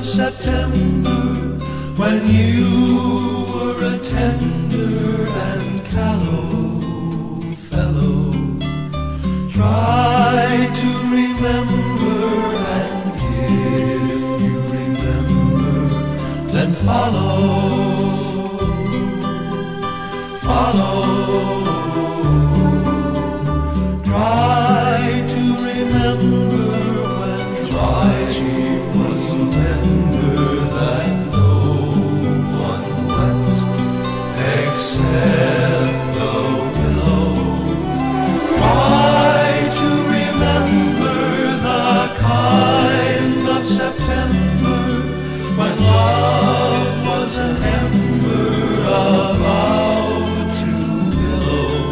September, when you were a tender and callow fellow. Try to remember, and if you remember, then follow. Try to remember when life was so tender that no one wept except the willow. Try to remember the kind of September when love was an ember about to billow.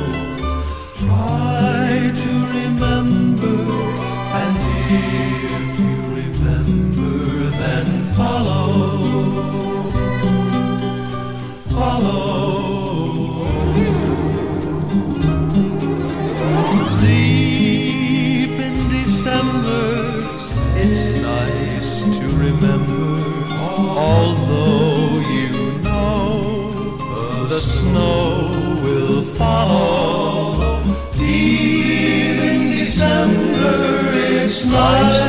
Try to remember, and if you remember, then follow. Deep in December, it's nice to remember, although you know the snow will follow. Deep in December, it's nice